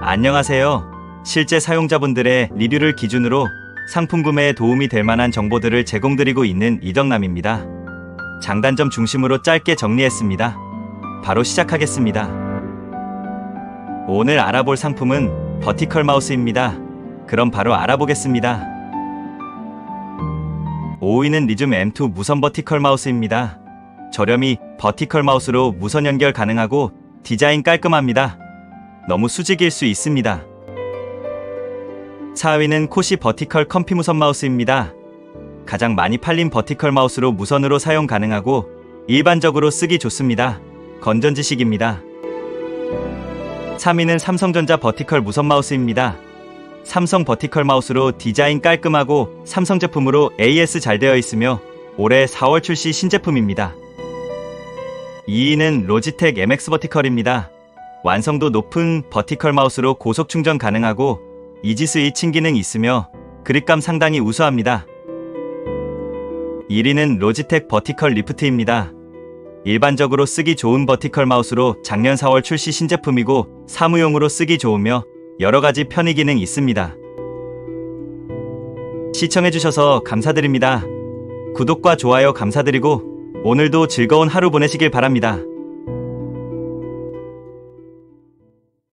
안녕하세요. 실제 사용자분들의 리뷰를 기준으로 상품 구매에 도움이 될 만한 정보들을 제공드리고 있는 이덕남입니다. 장단점 중심으로 짧게 정리했습니다. 바로 시작하겠습니다. 오늘 알아볼 상품은 버티컬 마우스입니다. 그럼 바로 알아보겠습니다. 5위는 리즘 M2 무선 버티컬 마우스입니다. 저렴이 버티컬 마우스로 무선 연결 가능하고 디자인 깔끔합니다. 너무 수직일 수 있습니다. 4위는 코시 버티컬 컴피 무선 마우스입니다. 가장 많이 팔린 버티컬 마우스로 무선으로 사용 가능하고 일반적으로 쓰기 좋습니다. 건전지식입니다. 3위는 삼성전자 버티컬 무선 마우스입니다. 삼성 버티컬 마우스로 디자인 깔끔하고 삼성 제품으로 AS 잘 되어 있으며 올해 4월 출시 신제품입니다. 2위는 로지텍 MX 버티컬입니다. 완성도 높은 버티컬 마우스로 고속 충전 가능하고 이지스위칭 기능이 있으며 그립감 상당히 우수합니다. 1위는 로지텍 버티컬 리프트입니다. 일반적으로 쓰기 좋은 버티컬 마우스로 작년 4월 출시 신제품이고 사무용으로 쓰기 좋으며 여러가지 편의 기능이 있습니다. 시청해주셔서 감사드립니다. 구독과 좋아요 감사드리고 오늘도 즐거운 하루 보내시길 바랍니다.